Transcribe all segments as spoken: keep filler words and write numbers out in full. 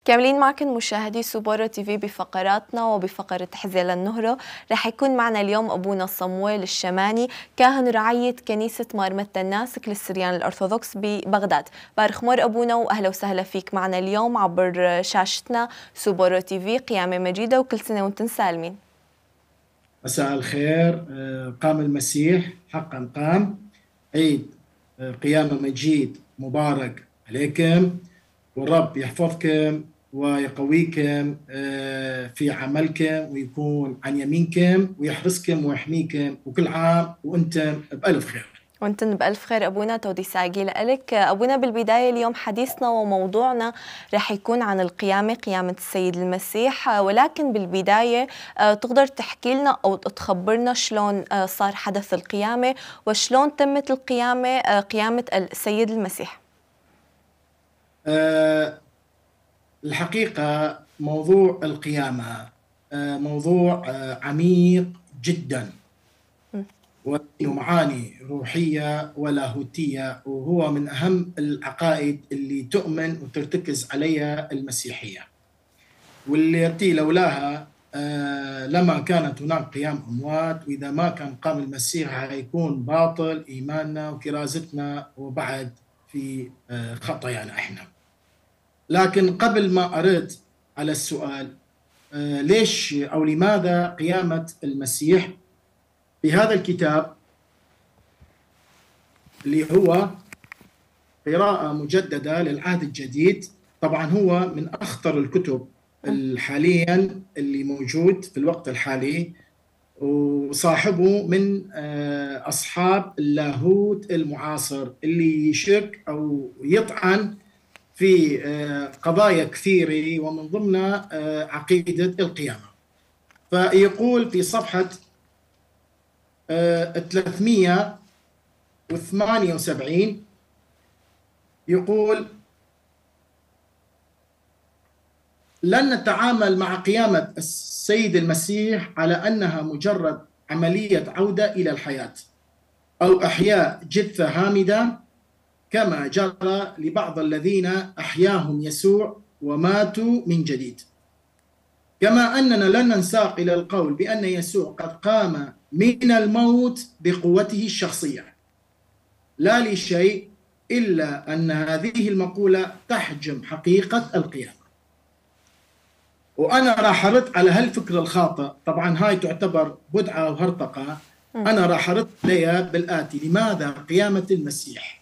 كاملين معكم مشاهدي سوبورو تي في بفقراتنا وبفقرة تحذية للنهرة. رح يكون معنا اليوم أبونا صمويل الشماني، كاهن رعية كنيسة مارمتة الناسك للسريان الأرثوذكس ببغداد. بارك مور أبونا وأهلا وسهلا فيك معنا اليوم عبر شاشتنا سوبورو تي في. قيامة مجيدة وكل سنة وانتم سالمين. مساء الخير. قام المسيح حقا قام. عيد قيامة مجيد مبارك عليكم، والرب يحفظكم ويقويكم في عملكم ويكون عن يمينكم ويحرسكم ويحميكم، وكل عام وانتم بألف خير. وانتن بألف خير أبونا. تودي ساقي لك أبونا. بالبداية اليوم حديثنا وموضوعنا رح يكون عن القيامة، قيامة السيد المسيح، ولكن بالبداية تقدر تحكي لنا أو تخبرنا شلون صار حدث القيامة وشلون تمت القيامة، قيامة السيد المسيح؟ أه الحقيقة موضوع القيامة أه موضوع أه عميق جداً ومعاني روحية ولاهوتية، وهو من أهم العقائد اللي تؤمن وترتكز عليها المسيحية، والتي لولاها آه لما كانت هناك قيام أموات، وإذا ما كان قام المسيح هيكون باطل إيماننا وكرازتنا وبعد في آه خطايانا إحنا. لكن قبل ما أرد على السؤال آه ليش أو لماذا قيامة المسيح، في هذا الكتاب اللي هو قراءة مجددة للعهد الجديد، طبعا هو من أخطر الكتب حاليا اللي موجود في الوقت الحالي، وصاحبه من أصحاب اللاهوت المعاصر اللي يشك أو يطعن في قضايا كثيرة ومن ضمنها عقيدة القيامة. فيقول في صفحة ثلاثمئة وثمانية وسبعين، يقول: لن نتعامل مع قيامة السيد المسيح على أنها مجرد عملية عودة إلى الحياة أو إحياء جثة هامدة كما جرى لبعض الذين أحياهم يسوع وماتوا من جديد، كما أننا لن ننساق إلى القول بأن يسوع قد قام من الموت بقوته الشخصية، لا لشيء إلا أن هذه المقولة تحجم حقيقة القيامة. وأنا راح أرد على هالفكرة الخاطئ، طبعا هاي تعتبر بدعة وهرطقة، أنا راح أرد عليها بالآتي: لماذا قيامة المسيح؟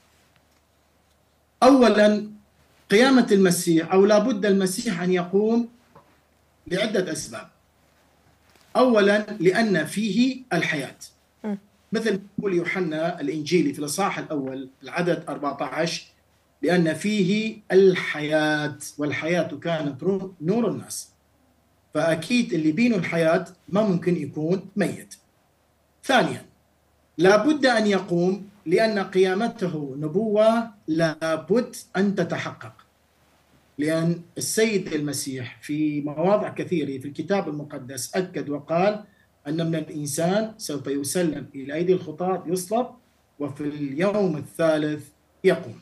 أولا، قيامة المسيح أو لابد المسيح أن يقوم لعدة أسباب. أولا، لأن فيه الحياة، مثل يقول يوحنا الإنجيلي في الإصحاح الأول العدد أربعة عشر: لأن فيه الحياة والحياة كانت نور الناس. فأكيد اللي بينه الحياة ما ممكن يكون ميت. ثانيا، لابد أن يقوم لأن قيامته نبوة لابد أن تتحقق، لأن السيد المسيح في مواضع كثيرة في الكتاب المقدس أكد وقال أن من الإنسان سوف يسلم إلى أيدي الخطاة يصلب وفي اليوم الثالث يقوم.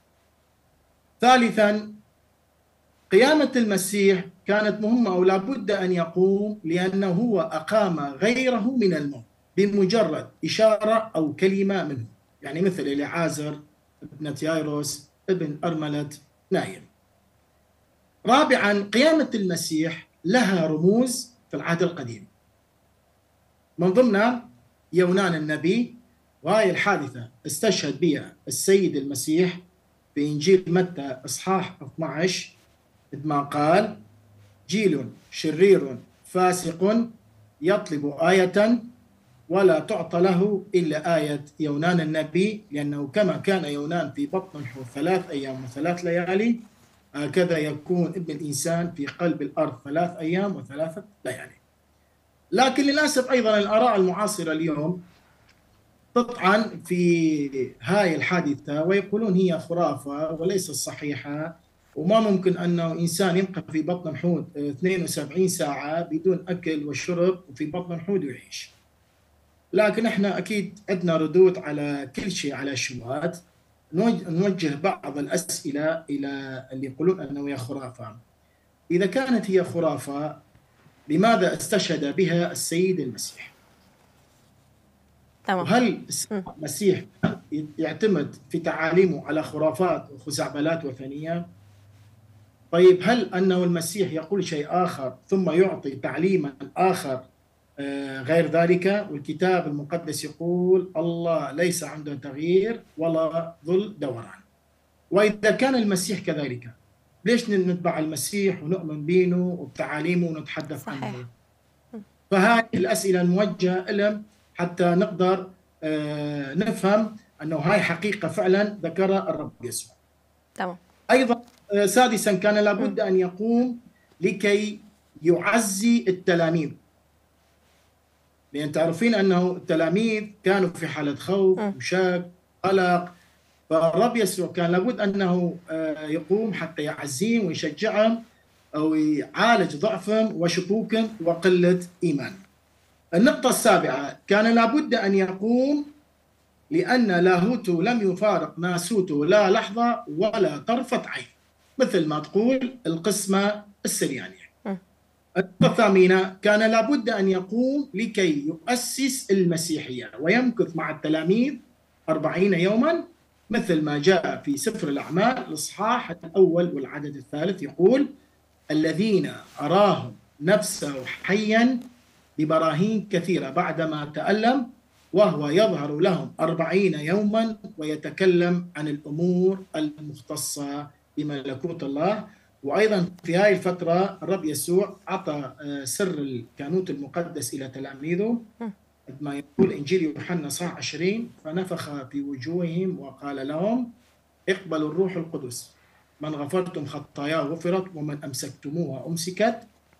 ثالثا، قيامة المسيح كانت مهمة أو لابد أن يقوم لأنه هو أقام غيره من الموت بمجرد إشارة أو كلمة منه، يعني مثل إليعازر ابنة يايروس ابن أرملة نايم. رابعا، قيامة المسيح لها رموز في العهد القديم، من ضمنها يونان النبي، وهي الحادثة استشهد بها السيد المسيح في إنجيل متى إصحاح اثني عشر، عندما قال: جيل شرير فاسق يطلب آية ولا تعطى له إلا آية يونان النبي، لأنه كما كان يونان في بطن الحوت ثلاث أيام وثلاث ليالي، هكذا يكون ابن الإنسان في قلب الأرض ثلاث أيام وثلاثة ليالي. لكن للأسف أيضا الآراء المعاصرة اليوم تطعن في هاي الحادثة ويقولون هي خرافة وليست صحيحة، وما ممكن أنه إنسان يبقى في بطن الحوت اثنين وسبعين ساعة بدون أكل وشرب وفي بطن الحوت ويعيش. لكن إحنا أكيد عندنا ردود على كل شيء، على الشبهات. نوجه بعض الأسئلة إلى اللي يقولون أنه هي خرافة. إذا كانت هي خرافة، لماذا استشهد بها السيد المسيح؟ تمام. وهل المسيح يعتمد في تعاليمه على خرافات وخزعبلات وثنية؟ طيب هل أنه المسيح يقول شيء آخر ثم يعطي تعليما آخر غير ذلك؟ والكتاب المقدس يقول الله ليس عنده تغيير ولا ظل دوران. وإذا كان المسيح كذلك، ليش نتبع المسيح ونؤمن بينه وبتعاليمه ونتحدث صحيح. عنه؟ فهذه الأسئلة الموجهة لهم حتى نقدر نفهم أنه هاي حقيقة فعلا ذكرها الرب يسوع. تمام. أيضا سادسا كان لابد أن يقوم لكي يعزي التلاميذ، لأن تعرفين أنه التلاميذ كانوا في حالة خوف وشك قلق، فالرب يسوع كان لابد أنه يقوم حتى يعزيهم ويشجعهم أو يعالج ضعفهم وشكوكهم وقلة إيمان. النقطة السابعة كان لابد أن يقوم لأن لاهوته لم يفارق ناسوته لا لحظة ولا طرفة عين، مثل ما تقول القسمة السريانية. النقطة الثامنة كان لابد أن يقوم لكي يؤسس المسيحية ويمكث مع التلاميذ أربعين يوما، مثل ما جاء في سفر الأعمال الإصحاح الأول والعدد الثالث، يقول الذين أراهم نفسه حيا ببراهين كثيرة بعدما تألم، وهو يظهر لهم أربعين يوما ويتكلم عن الأمور المختصة بملكوت الله. وأيضا في هذه الفترة الرب يسوع أعطى سر الكهنوت المقدس إلى تلاميذه، ما يقول إنجيل يوحنا صح عشرين، فنفخ في وجوههم وقال لهم اقبلوا الروح القدس، من غفرتم خطاياه غفرت ومن أمسكتموها أمسكت.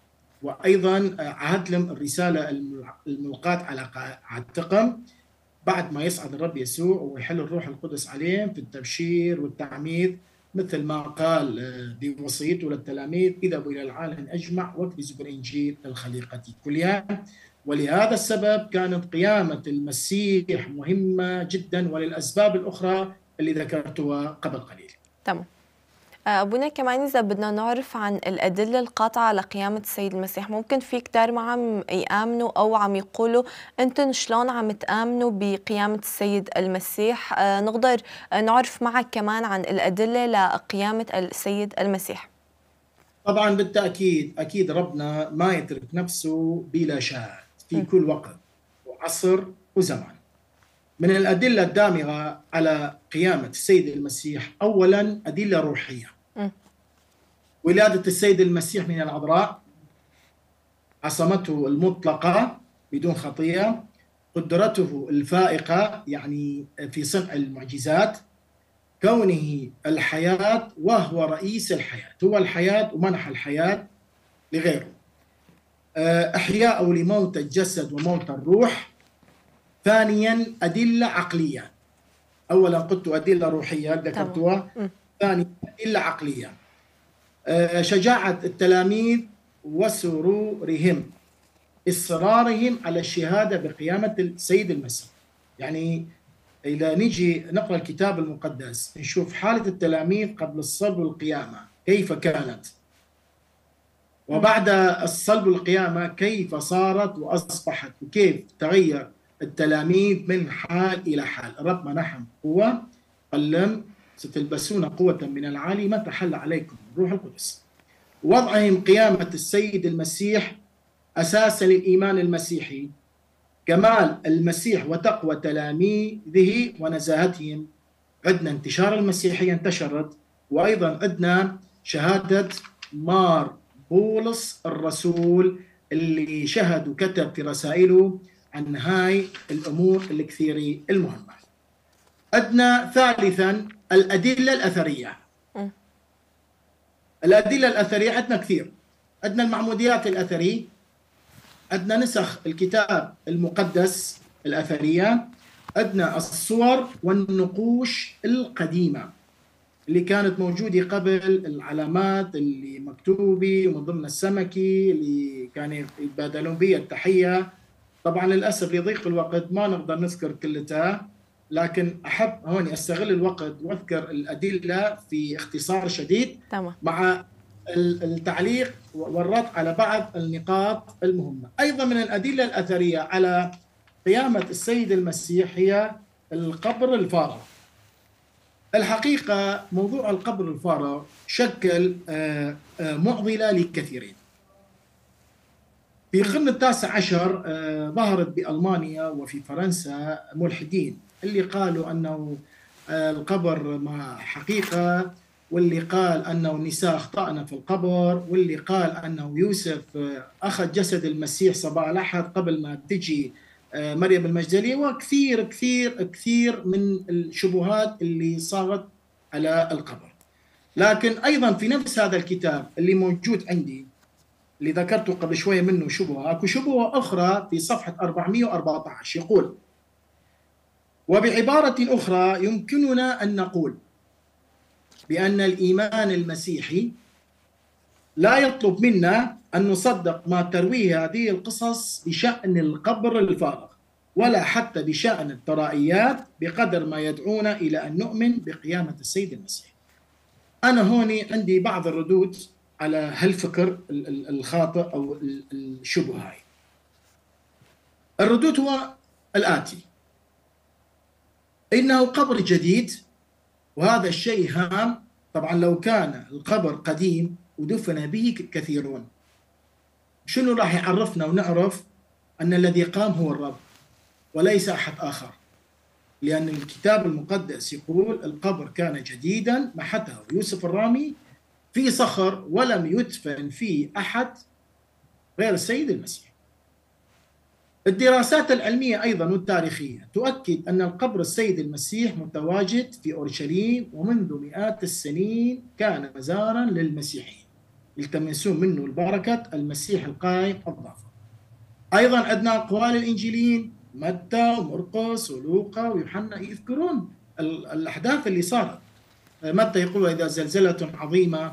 وأيضا عهد لهم الرسالة الملقاة على عاتقهم بعد ما يصعد الرب يسوع ويحل الروح القدس عليهم في التبشير والتعميد، مثل ما قال بوصيته للتلاميذ اذهبوا إلى العالم أجمع واكرزوا بالإنجيل للخليقة كلها. ولهذا السبب كانت قيامة المسيح مهمة جدا، وللأسباب الأخرى اللي ذكرتها قبل قليل. تمام. أبونا كمان إذا بدنا نعرف عن الأدلة القاطعة على قيامة السيد المسيح، ممكن في كتار ما عم يآمنوا أو عم يقولوا أنتم شلون عم تآمنوا بقيامة السيد المسيح؟ أه نقدر نعرف معك كمان عن الأدلة لقيامة السيد المسيح. طبعا بالتأكيد أكيد ربنا ما يترك نفسه بلا شاهد في كل وقت وعصر وزمان. من الأدلة الدامغة على قيامة السيد المسيح أولا أدلة روحية. م. ولادة السيد المسيح من العذراء، عصمته المطلقة بدون خطية، قدرته الفائقة يعني في صنع المعجزات، كونه الحياة وهو رئيس الحياة، هو الحياة ومنح الحياة لغيره، إحياء لموت الجسد وموت الروح. ثانيا أدلة عقلية، أولا قلت أدلة روحية ذكرتها، ثانيا أدلة عقلية، شجاعة التلاميذ وسرورهم، إصرارهم على الشهادة بقيامة السيد المسيح. يعني إذا نجي نقرأ الكتاب المقدس نشوف حالة التلاميذ قبل الصلب والقيامة كيف كانت، وبعد الصلب والقيامة كيف صارت وأصبحت، وكيف تغير التلاميذ من حال إلى حال. الرب منحهم قوة، قال لهم ستلبسون قوة من العالي متى حل عليكم الروح القدس. وضعهم قيامة السيد المسيح أساسا للإيمان المسيحي، كمال المسيح وتقوى تلاميذه ونزاهتهم. عندنا انتشار المسيحية انتشرت، وأيضا عندنا شهادة مار بولس الرسول اللي شهد وكتب في رسائله عن هاي الأمور الكثيرة المهمة. عندنا ثالثا الأدلة الأثرية. الأدلة الأثرية عندنا كثير، عندنا المعموديات الأثرية، عندنا نسخ الكتاب المقدس الأثرية، عندنا الصور والنقوش القديمة اللي كانت موجودة قبل، العلامات اللي مكتوبة ومن ضمن السمكي اللي كانوا يتبادلون بها التحية. طبعا للأسف لضيق الوقت ما نقدر نذكر كلها، لكن أحب هون أستغل الوقت وأذكر الأدلة في اختصار شديد تمام. مع التعليق والرد على بعض النقاط المهمة. أيضا من الأدلة الأثرية على قيامة السيد المسيح هي القبر الفارغ. الحقيقة موضوع القبر الفارغ شكل معضلة لكثيرين. في القرن التاسع عشر ظهرت بألمانيا وفي فرنسا ملحدين اللي قالوا أنه القبر ما حقيقة، واللي قال أنه النساء أخطأنا في القبر، واللي قال أنه يوسف أخذ جسد المسيح صباح الأحد قبل ما تجي مريم المجدلية، وكثير كثير كثير من الشبهات اللي صارت على القبر. لكن أيضا في نفس هذا الكتاب اللي موجود عندي اللي ذكرته قبل شوية منه شبهة، أكو شبهة أخرى في صفحة أربعمئة وأربعة عشر يقول: وبعبارة أخرى يمكننا أن نقول بأن الإيمان المسيحي لا يطلب منا أن نصدق ما ترويه هذه القصص بشأن القبر الفارغ، ولا حتى بشأن الترائيات، بقدر ما يدعونا إلى أن نؤمن بقيامة السيد المسيح. أنا هوني عندي بعض الردود على هالفكر الخاطئ أو الشبهة هاي. الردود هو الآتي: إنه قبر جديد، وهذا الشيء هام. طبعا لو كان القبر قديم ودفن به كثيرون، شنو راح يعرفنا ونعرف أن الذي قام هو الرب وليس أحد آخر؟ لأن الكتاب المقدس يقول القبر كان جديدا محته يوسف الرامي في صخر ولم يدفن فيه أحد غير السيد المسيح. الدراسات العلمية أيضا والتاريخية تؤكد أن القبر السيد المسيح متواجد في أورشليم، ومنذ مئات السنين كان مزارا للمسيحيين يلتمسون منه البركة المسيح القائم الظافر. أيضا عندنا أقوال الإنجيليين متى ومرقس ولوقا ويوحنا يذكرون الأحداث اللي صارت. متى يقول: إذا زلزلة عظيمة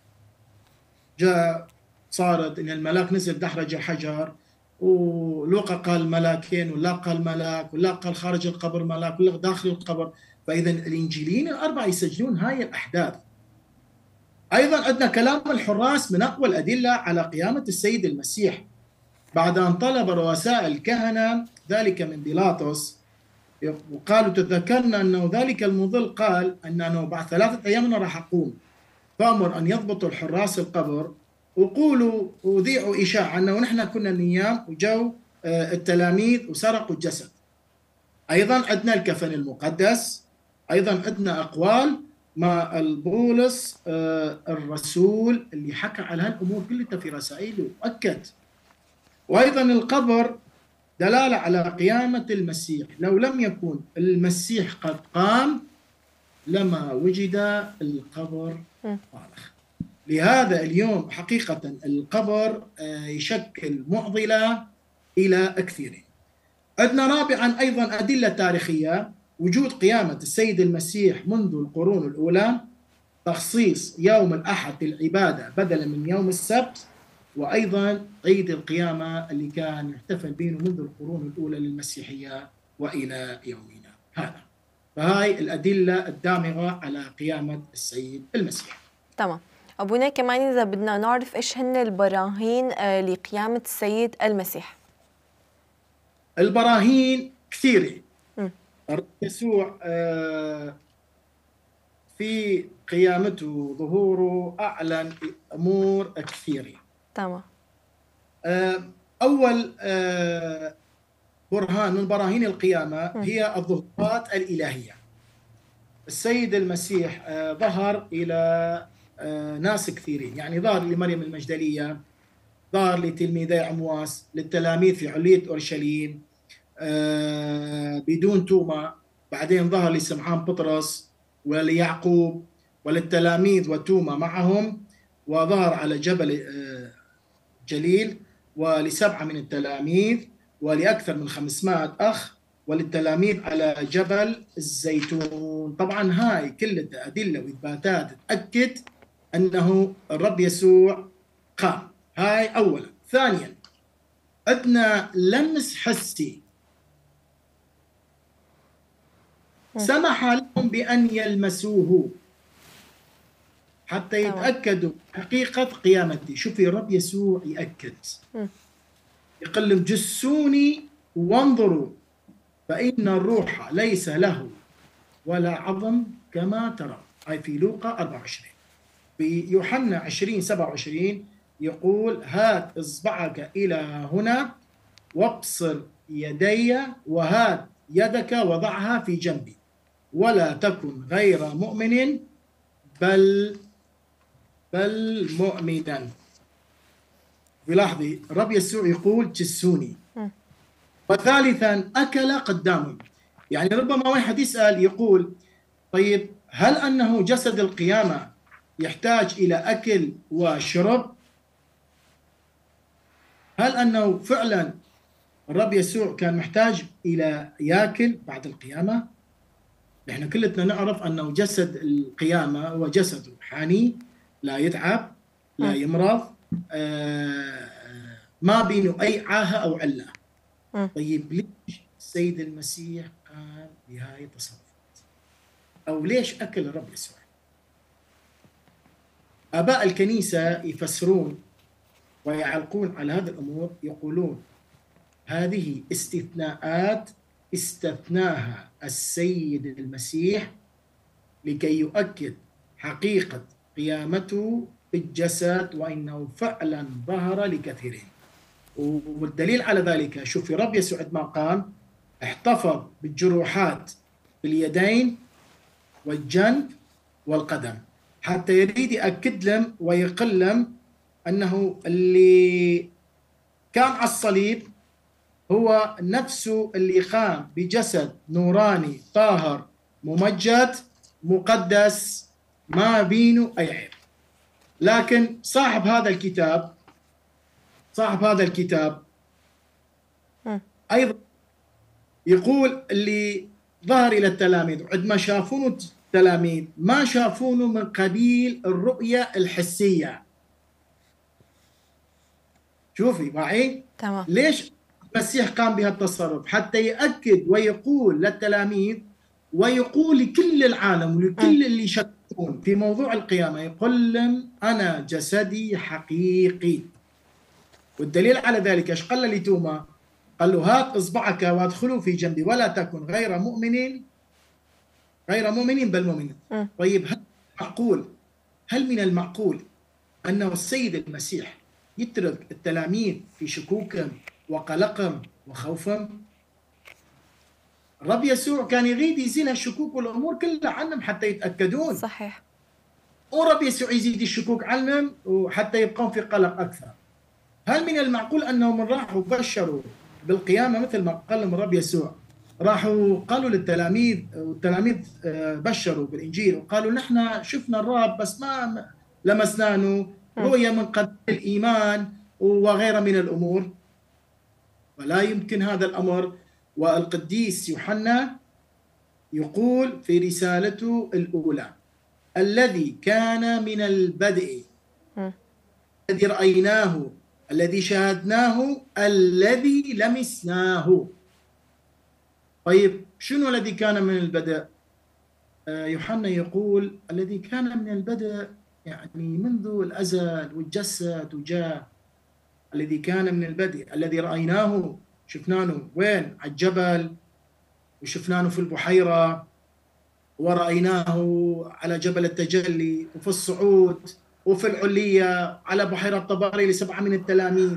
جاء صارت إن الملاك نزل دحرج حجر، ولوقا قال ملاكين، ولا قال ملاك، ولا قال خارج القبر ملاك، ولا داخل القبر. فإذا الإنجيليين الأربعة يسجلون هاي الأحداث. أيضا عندنا كلام الحراس من أقوى الأدلة على قيامة السيد المسيح، بعد أن طلب رؤساء الكهنة ذلك من بيلاطس، وقالوا: تذكرنا أنه ذلك المضل قال أنه بعد ثلاثة أيام راح أقوم، فأمر أن يضبطوا الحراس القبر وقولوا وذيعوا إشاعة أنه نحن كنا نيام وجو التلاميذ وسرقوا الجسد. أيضا عندنا الكفن المقدس، أيضا عندنا أقوال مع البولس الرسول اللي حكى على هالأمور كلها في رسائله وأكد. وأيضا القبر دلالة على قيامة المسيح. لو لم يكن المسيح قد قام لما وجد القبر فارغ. لهذا اليوم حقيقة القبر يشكل معضلة إلى كثيرين. عندنا رابعا أيضا أدلة تاريخية: وجود قيامة السيد المسيح منذ القرون الأولى، تخصيص يوم الأحد للعبادة بدلا من يوم السبت، وأيضا عيد القيامة اللي كان يحتفل به منذ القرون الأولى للمسيحية وإلى يومنا هذا. فهاي الأدلة الدامغة على قيامة السيد المسيح. تمام. أبونا كمان إذا بدنا نعرف إيش هن البراهين لقيامة السيد المسيح. البراهين كثيرة. يسوع في قيامته ظهوره أعلن أمور كثيرة. تمام. أول برهان من براهين القيامة هي الظهورات الإلهية. السيد المسيح ظهر إلى ناس كثيرين، يعني ظهر لمريم المجدلية، ظهر لتلميذي عمواس، للتلاميذ في علية أورشليم بدون توما، بعدين ظهر لسمعان بطرس وليعقوب وللتلاميذ وتوما معهم، وظهر على جبل جليل ولسبعة من التلاميذ ولأكثر من خمسمائة أخ وللتلاميذ على جبل الزيتون. طبعا هاي كل أدلة وإثباتات تأكد أنه الرب يسوع قام. هاي أولا. ثانيا عندنا لمس حسي سمح لهم بأن يلمسوه حتى يتأكدوا حقيقة قيامته. شوفي الرب يسوع يأكد، يقول لهم جسوني وانظروا فإن الروح ليس له ولا عظم كما ترى. هاي في لوقا أربعة وعشرين. في يوحنا عشرين سبعة وعشرين يقول هات إصبعك إلى هنا وابصر يدي وهات يدك وضعها في جنبي ولا تكن غير مؤمن بل بل مؤمنا. بلاحظي الرب يسوع يقول جسوني. وثالثا أكل قدامهم. يعني ربما واحد يسأل يقول طيب هل أنه جسد القيامة يحتاج إلى أكل وشرب؟ هل أنه فعلا الرب يسوع كان محتاج إلى يأكل بعد القيامة؟ نحن كلنا نعرف أنه جسد القيامة هو جسد روحاني لا يتعب لا يمرض، آه ما بينه أي عاهة أو علة. طيب ليش السيد المسيح قام بهاي التصرفات؟ أو ليش أكل الرب يسوع؟ آباء الكنيسة يفسرون ويعلقون على هذه الأمور، يقولون هذه استثناءات استثناها السيد المسيح لكي يؤكد حقيقة قيامته بالجسد وإنه فعلا ظهر لكثيرين. والدليل على ذلك شوفي الرب يسوع عندما قام احتفظ بالجروحات باليدين والجنب والقدم حتى يريد يأكد لهم ويقول لهم أنه اللي كان على الصليب هو نفسه اللي قام بجسد نوراني طاهر ممجد مقدس ما بينه أي عيب. لكن صاحب هذا الكتاب صاحب هذا الكتاب أيضا يقول اللي ظهر إلى التلاميذ عندما شافونه التلاميذ ما شافونه من قبيل الرؤية الحسية. شوفي معي تمام. ليش المسيح قام بهالتصرف؟ حتى يأكد ويقول للتلاميذ ويقول لكل العالم ولكل اللي يشكون في موضوع القيامة، يقول لهم أنا جسدي حقيقي. والدليل على ذلك ايش قال لتوما؟ قال له هات إصبعك وادخلوا في جنبي ولا تكن غير مؤمن غير مؤمن بل مؤمن. طيب هل معقول هل من المعقول أنه السيد المسيح يترك التلاميذ في شكوكهم وقلقهم وخوفهم؟ الرب يسوع كان يريد يزيل الشكوك والأمور كلها عنهم حتى يتأكدون. صحيح. ورب يسوع يزيد الشكوك عنهم وحتى يبقون في قلق أكثر. هل من المعقول أنهم راحوا بشروا بالقيامة مثل ما قال لهم الرب يسوع؟ راحوا قالوا للتلاميذ والتلاميذ بشروا بالإنجيل وقالوا نحن شفنا الرب بس ما لمسناه، رؤية من قبل الإيمان وغيرها من الأمور. ولا يمكن هذا الأمر. والقديس يوحنا يقول في رسالته الأولى الذي كان من البدء الذي رأيناه الذي شاهدناه الذي لمسناه. طيب شنو الذي كان من البدء؟ يوحنا يقول الذي كان من البدء يعني منذ الأزل والجسد وجاء. الذي كان من البدء الذي رأيناه شفناه وين؟ على الجبل وشفناه في البحيرة ورأيناه على جبل التجلي وفي الصعود وفي العلية على بحيرة طبري لسبعة من التلاميذ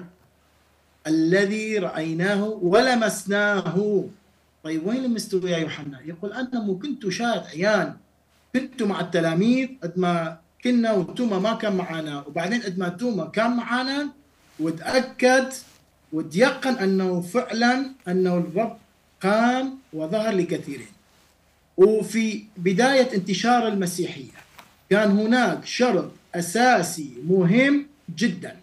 الذي رأيناه ولمسناه. طيب وين لمستوا يا يوحنا؟ يقول أنا مو كنت شاهد عيان، كنت مع التلاميذ قد ما كنا وتوما ما كان معنا، وبعدين قد ما توما كان معنا وتأكد وتيقن أنه فعلا أنه الرب قام وظهر لكثيرين. وفي بداية انتشار المسيحية كان هناك شرط أساسي مهم جدا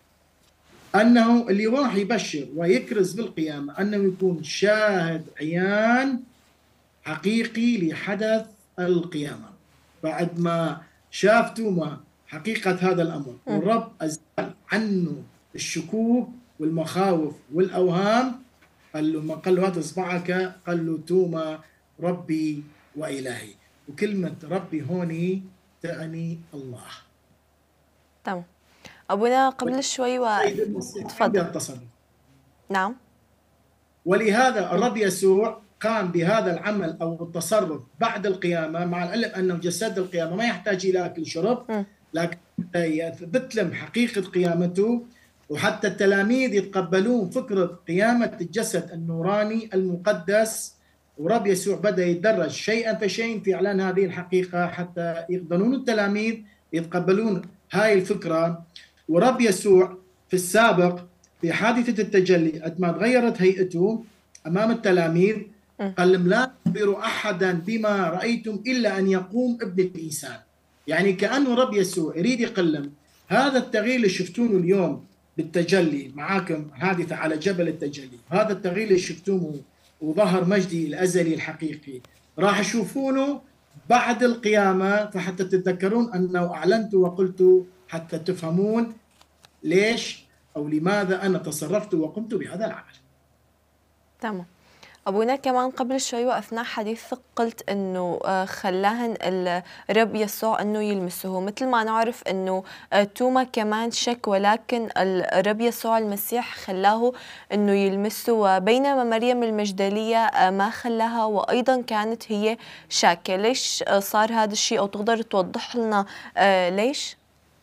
أنه اللي راح يبشر ويكرز بالقيامة أنه يكون شاهد عيان حقيقي لحدث القيامة. بعد ما شاف توما حقيقة هذا الأمر والرب أزال عنه الشكوك والمخاوف والأوهام، قال له ما قال له هات إصبعك، قال له توما ربي وإلهي. وكلمة ربي هوني تعني الله. تمام. أبونا قبل شوي و... تفضل. نعم. ولهذا الرب يسوع قام بهذا العمل أو التصرف بعد القيامة، مع العلم أنه جسد القيامة ما يحتاج إلى أكل شرب، لكن يثبت لهم حقيقة قيامته، وحتى التلاميذ يتقبلون فكرة قيامة الجسد النوراني المقدس. ورب يسوع بدأ يتدرج شيئا فشيئا في إعلان هذه الحقيقة حتى يقدرون التلاميذ يتقبلون هاي الفكرة. ورب يسوع في السابق في حادثة التجلي عندما تغيرت هيئته أمام التلاميذ قال لهم لا تخبروا أحدا بما رأيتم إلا أن يقوم ابن الإنسان. يعني كأنه رب يسوع يريد يقول لهم هذا التغيير اللي شفتونه اليوم بالتجلي معاكم، حادثة على جبل التجلي، هذا التغيير اللي شفتوه وظهر مجدي الأزلي الحقيقي راح تشوفونه بعد القيامة، فحتى تتذكرون أنه أعلنت وقلت حتى تفهمون ليش أو لماذا أنا تصرفت وقمت بهذا العمل. تمام. أبونا كمان قبل شوي وأثناء حديثك قلت أنه خلاهن الرب يسوع أنه يلمسه، مثل ما نعرف أنه توما كمان شك، ولكن الرب يسوع المسيح خلاه أنه يلمسه، وبينما مريم المجدلية ما خلاها وأيضا كانت هي شاكة. ليش صار هذا الشيء، أو تقدر توضح لنا ليش؟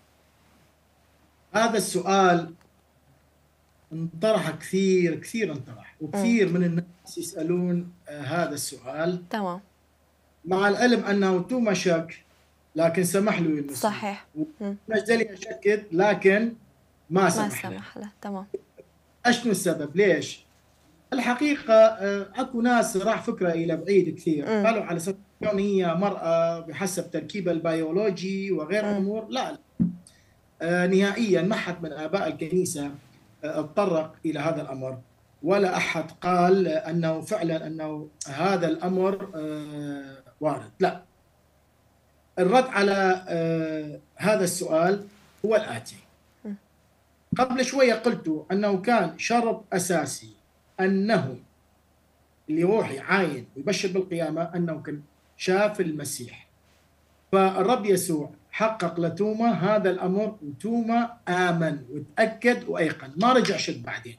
هذا السؤال انطرح كثير كثير انطرح وكثير م. من الناس يسألون هذا السؤال. تمام. مع العلم أنه توما شك لكن سمح له يلمسه. صحيح. المجدلية شكت لكن ما سمح, ما سمح له. تمام. أشنو السبب؟ ليش؟ الحقيقة أكو ناس راح فكرة إلى بعيد كثير، م. قالوا على سبيل كون هي مرأة بحسب تركيبها البيولوجي وغير م. أمور. لا, لا. آه نهائيا ما حد من آباء الكنيسة اتطرق إلى هذا الأمر، ولا أحد قال أنه فعلا أنه هذا الأمر وارد. لا، الرد على هذا السؤال هو الآتي. قبل شوية قلت أنه كان شرط أساسي أنه اللي يروح يعاين ويبشر بالقيامة أنه كان شاف المسيح. فالرب يسوع حقق لتوما هذا الأمر، وتوما آمن وتأكد وأيقن، ما رجع شك بعدين.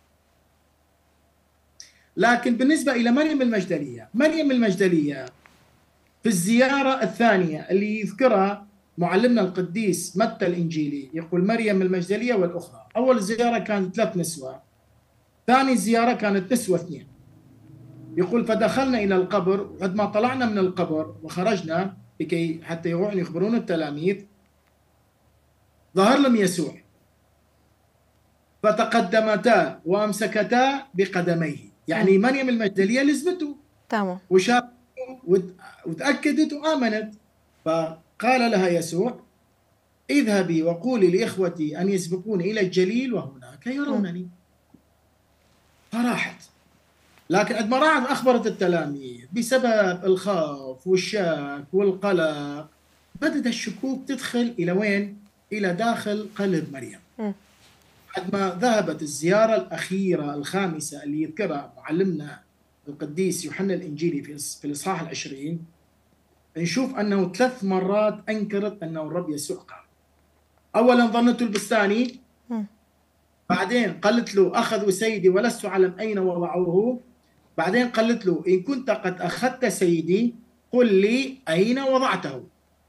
لكن بالنسبة إلى مريم المجدلية، مريم المجدلية في الزيارة الثانية اللي يذكرها معلمنا القديس متى الإنجيلي، يقول مريم المجدلية والأخرى. أول زيارة كانت ثلاث نسوة، ثاني زيارة كانت نسوة اثنين. يقول فدخلنا إلى القبر، عندما طلعنا من القبر وخرجنا لكي حتى يروحون يخبرون التلاميذ، ظهر لهم يسوع فتقدمتا وامسكتا بقدميه. يعني مريم المجدليه لزمته. تمام. وشافته وتاكدت وامنت. فقال لها يسوع اذهبي وقولي لاخوتي ان يسبقوني الى الجليل وهناك يرونني. فراحت. لكن عندما راحت اخبرت التلاميذ بسبب الخوف والشك والقلق، بدأت الشكوك تدخل الى وين؟ الى داخل قلب مريم. م. عندما ذهبت الزياره الاخيره الخامسه اللي يذكرها معلمنا القديس يوحنا الانجيلي في في الاصحاح العشرين، نشوف انه ثلاث مرات انكرت انه الرب يسوع قام. اولا ظنته البستاني، م. بعدين قالت له اخذوا سيدي ولست اعلم اين وضعوه. بعدين قالت له إن كنت قد أخذت سيدي قل لي أين وضعته.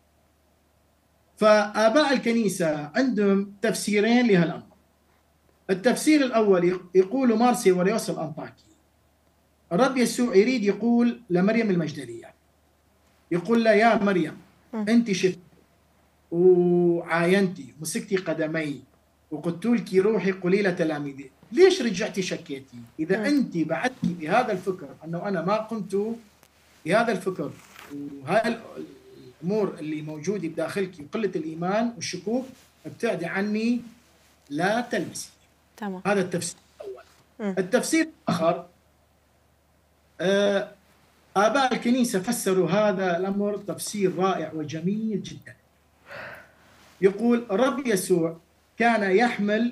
فآباء الكنيسة عندهم تفسيرين لهالأمر. التفسير الأول يقول مارسي وريوس الأنطاكي، الرب يسوع يريد يقول لمريم المجدلية، يقول لها يا مريم أنت شفت وعاينتي مسكتي قدمي وقلت لك روحي قولي لتلاميذي، ليش رجعتي شكيتي؟ إذا م. أنت بعدتي بهذا الفكر أنه أنا ما قمت بهذا الفكر وهاي الأمور اللي موجودة بداخلك قلة الإيمان والشكوك، ابتعدي عني لا تلمسي. تمام. هذا التفسير الأول. م. التفسير الآخر، آه آباء الكنيسة فسروا هذا الأمر تفسير رائع وجميل جدا. يقول الرب يسوع كان يحمل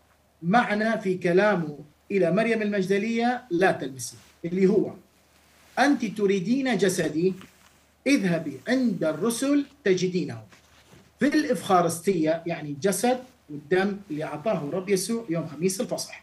معنى في كلامه إلى مريم المجدلية لا تلمسي، اللي هو أنت تريدين جسدي، اذهبي عند الرسل تجدينه. في الإفخارستية يعني الجسد والدم اللي أعطاه الرب يسوع يوم خميس الفصح.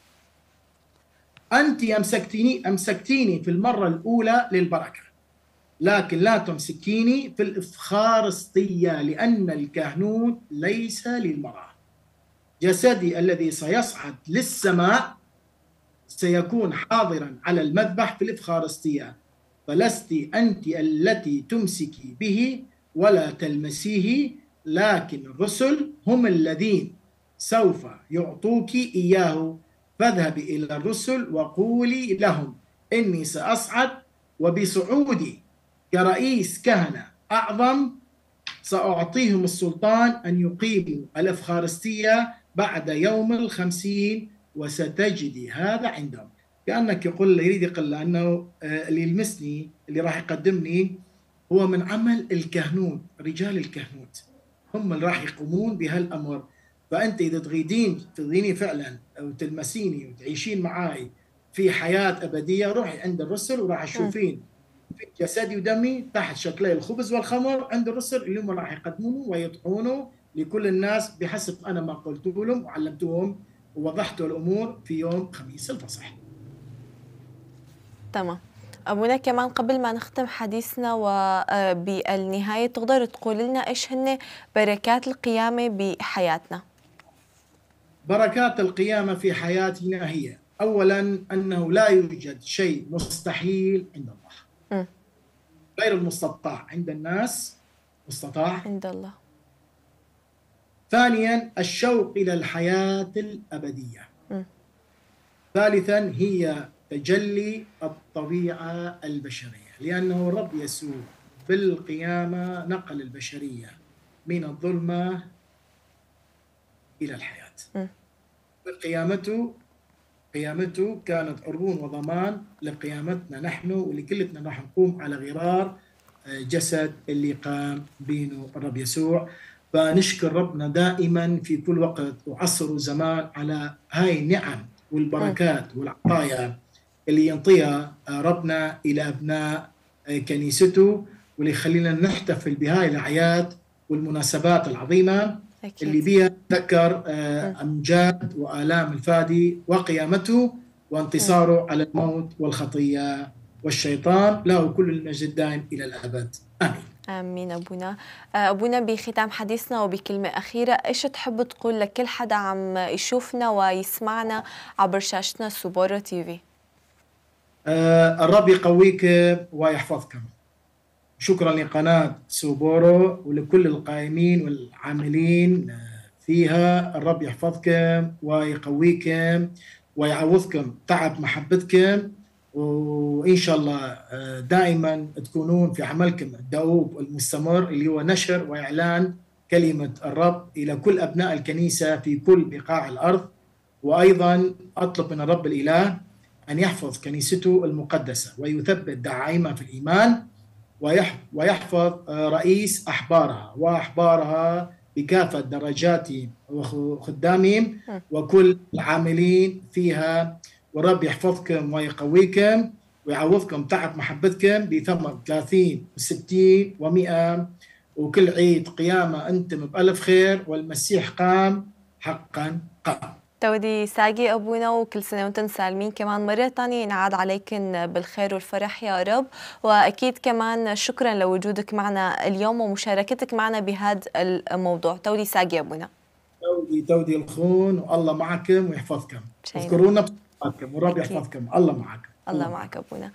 أنت أمسكتيني أمسكتيني في المرة الأولى للبركة، لكن لا تمسكيني في الإفخارستية، لأن الكهنوت ليس للمرأة. جسدي الذي سيصعد للسماء سيكون حاضرا على المذبح في الإفخارستية، فلست أنت التي تمسكي به ولا تلمسيه، لكن الرسل هم الذين سوف يعطوك إياه. فاذهبي إلى الرسل وقولي لهم إني سأصعد، وبصعودي كرئيس كهنة أعظم سأعطيهم السلطان أن يقيموا الإفخارستية بعد يوم الخمسين، وستجدي هذا عندهم. كأنك يقول يريد يقول أنه اللي يلمسني اللي راح يقدمني هو من عمل الكهنوت، رجال الكهنوت هم اللي راح يقومون بهالأمر. فأنت إذا تريدين تريديني فعلا أو تلمسيني وتعيشين معاي في حياة أبدية، روحي عند الرسل وراح تشوفين في جسدي ودمي تحت شكلي الخبز والخمر عند الرسل اللي هم راح يقدمونه ويطعونه لكل الناس بحسب أنا ما قلت لهم وعلمتهم ووضحت الأمور في يوم خميس الفصح. تمام. أبونا كمان قبل ما نختم حديثنا وبالنهاية تقدر تقول لنا إيش هن بركات القيامة بحياتنا؟ بركات القيامة في حياتنا هي أولا أنه لا يوجد شيء مستحيل عند الله. م. غير المستطاع عند الناس مستطاع عند الله. ثانيا الشوق إلى الحياة الأبدية. م. ثالثا هي تجلي الطبيعة البشرية، لأنه الرب يسوع بالقيامة نقل البشرية من الظلمة إلى الحياة. م. قيامته قيامته كانت عربون وضمان لقيامتنا نحن، واللي كلتنا راح نقوم على غرار جسد اللي قام بينه الرب يسوع. فنشكر ربنا دائما في كل وقت وعصر وزمان على هاي النعم والبركات والعطايا اللي ينطيها ربنا إلى أبناء كنيسته، واللي يخلينا نحتفل بهاي الأعياد والمناسبات العظيمة أكيد. اللي بيها نذكر أمجاد وآلام الفادي وقيامته وانتصاره م. على الموت والخطية والشيطان، له كل المجد دائم إلى الأبد. آمين. آمين. أبونا أبونا بختام حديثنا وبكلمة أخيرة، إيش تحب تقول لكل حدا عم يشوفنا ويسمعنا عبر شاشتنا سوبورو تي في؟ آه الرب يقويك ويحفظكم. شكرا لقناة سوبورو ولكل القائمين والعاملين فيها. الرب يحفظكم ويقويكم ويعوضكم تعب محبتكم، وإن شاء الله دائما تكونون في عملكم الدؤوب المستمر اللي هو نشر وإعلان كلمة الرب إلى كل أبناء الكنيسة في كل بقاع الأرض. وأيضا أطلب من الرب الإله أن يحفظ كنيسته المقدسة ويثبت دعائمها في الإيمان، ويحفظ رئيس أحبارها وأحبارها بكافة درجاتهم وخدامهم وكل العاملين فيها. والرب يحفظكم ويقويكم ويعوضكم تعب محبتكم بثمر ثلاثين وستين ومئة، وكل عيد قيامة أنتم بألف خير، والمسيح قام حقا قام. تودي ساقي أبونا، وكل سنة وانتم سالمين كمان مرة تانية، ينعاد عليكم بالخير والفرح يا رب. وأكيد كمان شكرا لوجودك معنا اليوم ومشاركتك معنا بهذا الموضوع. تودي ساقي أبونا. تودي تودي الخون، والله معكم ويحفظكم. اذكرونا بصلاتكم والرب يحفظكم. الله معكم. الله معك أبونا.